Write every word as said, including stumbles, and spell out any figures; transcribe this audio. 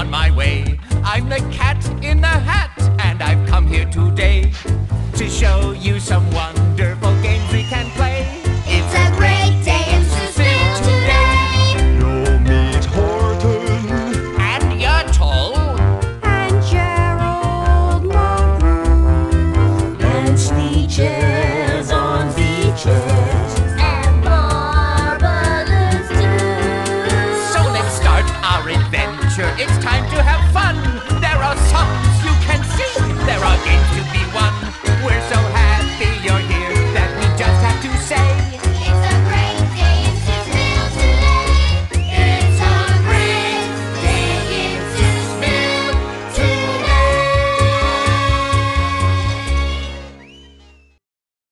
on my way. I'm the cat in the hat, and I've come here today to show you someone